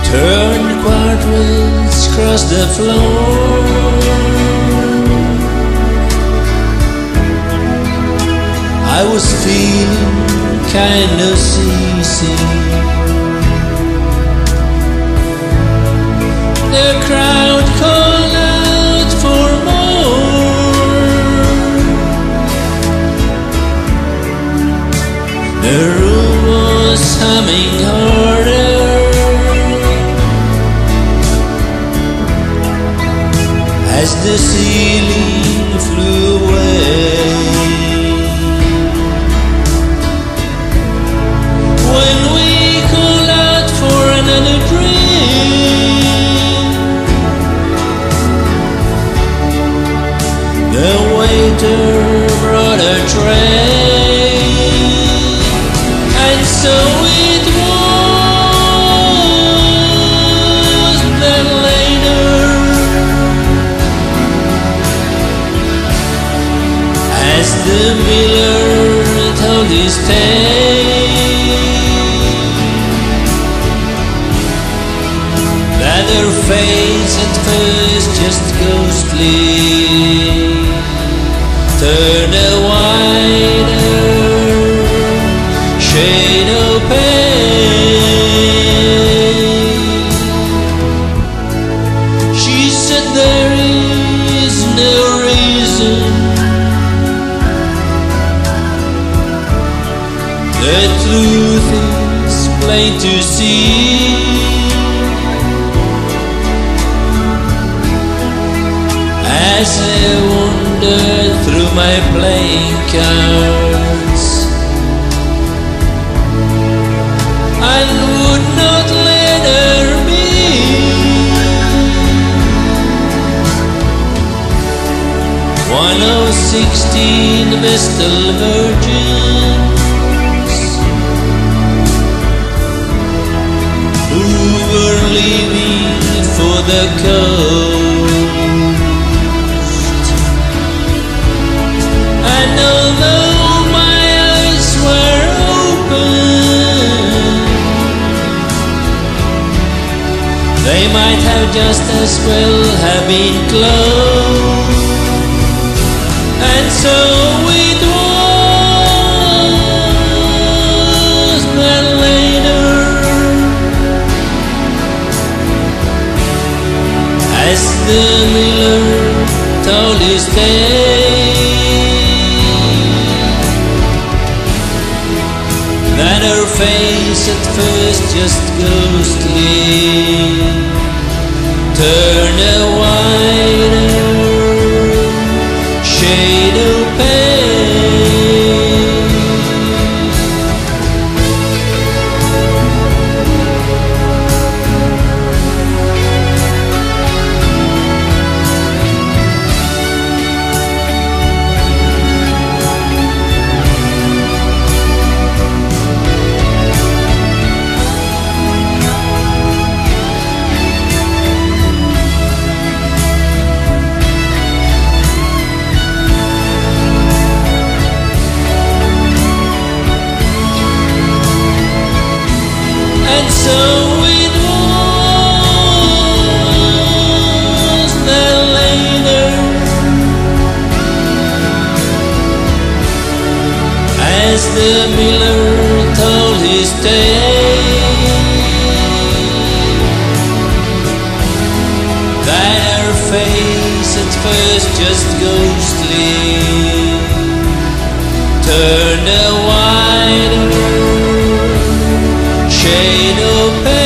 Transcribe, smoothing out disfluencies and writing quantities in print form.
Turned cartwheels across the floor. I was feeling kind of seasick. The crowd called out for more. The room was humming harder as the ceiling flew away. When we called out for another drink, the waiter brought a tray, and so it was that later, as the miller told his tale, that her face at first just ghostly turned a wider shade of pale. She said there is no reason, the truth is plain to see. As I wandered through my playing cards and would not let her be, one of 16 vestal virgins who were leaving for the coast. And although my eyes were open, they might have just as well have been closed. And so it was that later, as the miller told his tale, that her face at first just ghostly turned a wider shade of and so it was that later, as the miller told his tale, that her face at first just ghostly turned a wider shade of pale.